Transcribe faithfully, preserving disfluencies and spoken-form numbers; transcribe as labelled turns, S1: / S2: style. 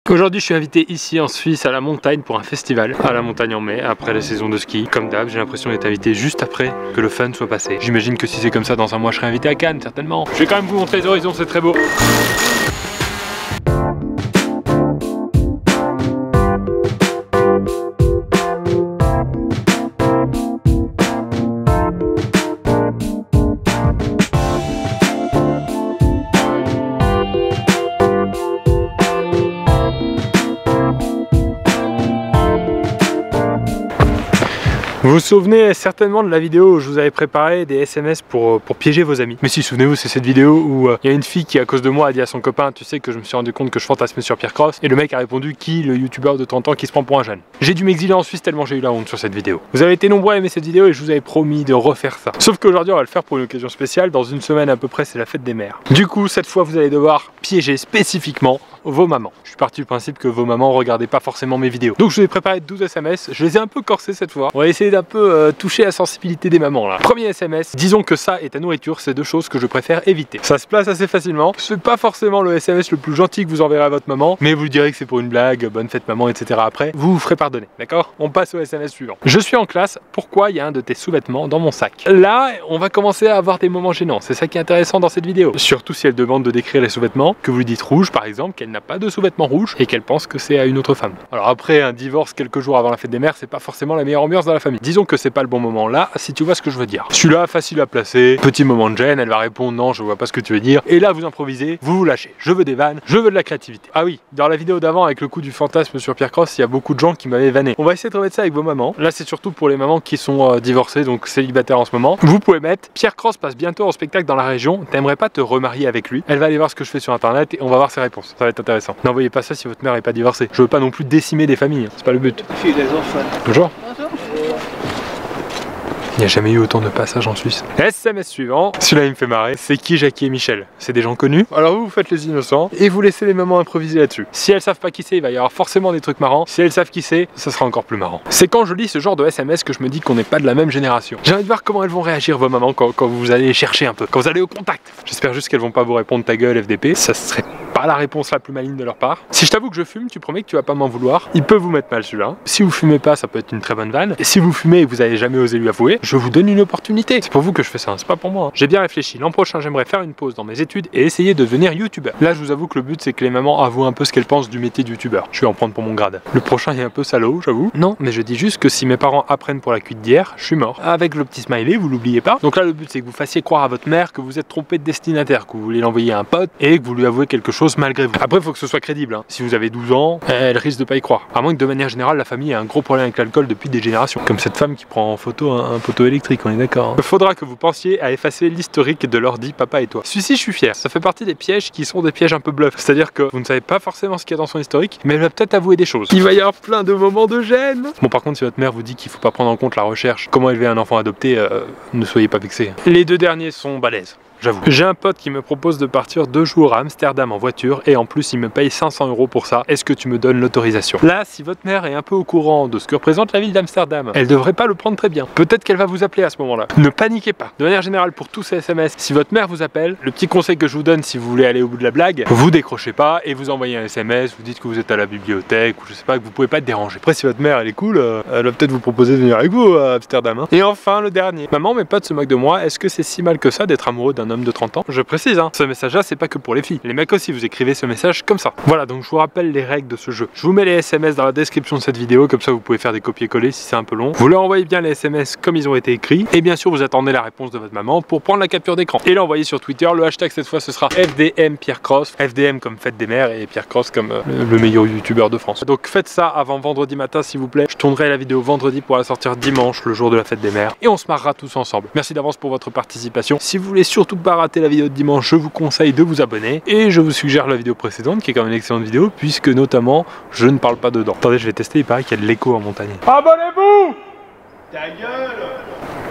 S1: Aujourd'hui je suis invité ici en Suisse à la montagne pour un festival, à la montagne en mai, après la saison de ski. Comme d'hab, j'ai l'impression d'être invité juste après que le fun soit passé. J'imagine que si c'est comme ça dans un mois je serai invité à Cannes, certainement. Je vais quand même vous montrer les horizons, c'est très beau. Vous vous souvenez certainement de la vidéo où je vous avais préparé des S M S pour, pour piéger vos amis. Mais si, souvenez-vous, c'est cette vidéo où il euh, y a une fille qui, à cause de moi, a dit à son copain: tu sais que je me suis rendu compte que je fantasmais sur Pierre Cross. Et le mec a répondu: qui, le youtubeur de trente ans qui se prend pour un jeune. J'ai dû m'exiler en Suisse tellement j'ai eu la honte sur cette vidéo. Vous avez été nombreux à aimer cette vidéo et je vous avais promis de refaire ça. Sauf qu'aujourd'hui on va le faire pour une occasion spéciale. Dans une semaine à peu près, c'est la fête des mères. Du coup, cette fois vous allez devoir piéger spécifiquement vos mamans. Je suis parti du principe que vos mamans regardaient pas forcément mes vidéos. Donc je vous ai préparé douze S M S, je les ai un peu corsés cette fois. On va essayer d'un peu euh, toucher la sensibilité des mamans là. Premier S M S, disons que ça et ta nourriture, c'est deux choses que je préfère éviter. Ça se place assez facilement. C'est pas forcément le S M S le plus gentil que vous enverrez à votre maman, mais vous direz que c'est pour une blague, bonne fête maman, et cetera. Après, vous vous ferez pardonner, d'accord? On passe au S M S suivant. Je suis en classe, pourquoi il y a un de tes sous-vêtements dans mon sac? Là, on va commencer à avoir des moments gênants. C'est ça qui est intéressant dans cette vidéo. Surtout si elle demande de décrire les sous-vêtements, que vous lui dites rouge par exemple, qu'elle n'a pas de sous-vêtements rouge et qu'elle pense que c'est à une autre femme. Alors après un divorce quelques jours avant la fête des mères, c'est pas forcément la meilleure ambiance dans la famille. Disons que c'est pas le bon moment là, si tu vois ce que je veux dire. Celui-là, facile à placer, petit moment de gêne, elle va répondre non, je vois pas ce que tu veux dire. Et là vous improvisez, vous vous lâchez. Je veux des vannes, je veux de la créativité. Ah oui, dans la vidéo d'avant avec le coup du fantasme sur Pierre Cross, il y a beaucoup de gens qui m'avaient vanné. On va essayer de remettre ça avec vos mamans. Là c'est surtout pour les mamans qui sont euh, divorcées, donc célibataires en ce moment. Vous pouvez mettre: Pierre Cross passe bientôt en spectacle dans la région, t'aimerais pas te remarier avec lui? Elle va aller voir ce que je fais sur internet et on va voir ses réponses. Ça va être intéressant. N'envoyez pas ça si votre mère est pas divorcée. Je veux pas non plus décimer des familles, c'est pas le but.
S2: Fille des enfants.
S1: Bonjour. Il n'y a jamais eu autant de passages en Suisse. S M S suivant, celui-là il me fait marrer. C'est qui Jackie et Michel? C'est des gens connus. Alors vous, vous faites les innocents et vous laissez les mamans improviser là-dessus. Si elles savent pas qui c'est, il va y avoir forcément des trucs marrants. Si elles savent qui c'est, ça sera encore plus marrant. C'est quand je lis ce genre de S M S que je me dis qu'on n'est pas de la même génération. J'ai envie de voir comment elles vont réagir vos mamans quand, quand vous allez les chercher un peu, quand vous allez au contact. J'espère juste qu'elles vont pas vous répondre ta gueule F D P. Ça serait pas la réponse la plus maligne de leur part. Si je t'avoue que je fume, tu promets que tu vas pas m'en vouloir. Il peut vous mettre mal celui-là. Si vous fumez pas, ça peut être une très bonne vanne. Et si vous fumez et que vous avez jamais osé lui avouer, je vous donne une opportunité. C'est pour vous que je fais ça, c'est pas pour moi. J'ai bien réfléchi. L'an prochain, j'aimerais faire une pause dans mes études et essayer de devenir youtubeur. Là, je vous avoue que le but, c'est que les mamans avouent un peu ce qu'elles pensent du métier de youtubeur. Je vais en prendre pour mon grade. Le prochain est un peu salaud, j'avoue. Non, mais je dis juste que si mes parents apprennent pour la cuite d'hier, je suis mort. Avec le petit smiley, vous l'oubliez pas. Donc là, le but, c'est que vous fassiez croire à votre mère que vous êtes trompé de destinataire, que vous voulez l'envoyer à un pote et que vous lui avouez quelque chose malgré vous. Après, il faut que ce soit crédible. Hein. Si vous avez douze ans, elle risque de pas y croire. À moins que de manière générale, la famille ait un gros problème avec l'alcool depuis des générations. Comme cette femme qui prend en photo un, un poteau électrique, on est d'accord. Hein. Faudra que vous pensiez à effacer l'historique de l'ordi papa et toi. Celui-ci, je suis fier. Ça fait partie des pièges qui sont des pièges un peu bluff. C'est-à-dire que vous ne savez pas forcément ce qu'il y a dans son historique, mais elle va peut-être avouer des choses. Il va y avoir plein de moments de gêne. Bon, par contre, si votre mère vous dit qu'il faut pas prendre en compte la recherche, comment élever un enfant adopté, euh, ne soyez pas vexés. Les deux derniers sont balèzes. J'avoue. J'ai un pote qui me propose de partir deux jours à Amsterdam en voiture et en plus il me paye cinq cents euros pour ça. Est-ce que tu me donnes l'autorisation? Là, si votre mère est un peu au courant de ce que représente la ville d'Amsterdam, elle devrait pas le prendre très bien. Peut-être qu'elle va vous appeler à ce moment-là. Ne paniquez pas. De manière générale, pour tous ces S M S, si votre mère vous appelle, le petit conseil que je vous donne si vous voulez aller au bout de la blague, vous décrochez pas et vous envoyez un S M S, vous dites que vous êtes à la bibliothèque ou je sais pas, que vous pouvez pas être dérangé. Après, si votre mère elle est cool, euh, elle va peut-être vous proposer de venir avec vous à Amsterdam. Hein. Et enfin, le dernier. Maman, mes potes se moquent de moi. Est-ce que c'est si mal que ça d'être amoureux d'un homme de trente ans? Je précise, hein, ce message-là, c'est pas que pour les filles. Les mecs aussi, vous écrivez ce message comme ça. Voilà, donc je vous rappelle les règles de ce jeu. Je vous mets les S M S dans la description de cette vidéo, comme ça vous pouvez faire des copier-coller si c'est un peu long. Vous leur envoyez bien les S M S comme ils ont été écrits, et bien sûr vous attendez la réponse de votre maman pour prendre la capture d'écran. Et l'envoyer sur Twitter, le hashtag cette fois ce sera F D M Pierre Cross, F D M comme fête des mères et Pierre Cross comme euh, le meilleur youtubeur de France. Donc faites ça avant vendredi matin s'il vous plaît. Je tournerai la vidéo vendredi pour la sortir dimanche, le jour de la fête des mères, et on se marrera tous ensemble. Merci d'avance pour votre participation. Si vous voulez surtout pas rater la vidéo de dimanche, je vous conseille de vous abonner et je vous suggère la vidéo précédente qui est quand même une excellente vidéo puisque notamment je ne parle pas dedans. Attendez, je vais tester, il paraît qu'il y a de l'écho en montagne. Abonnez-vous!
S2: Ta gueule!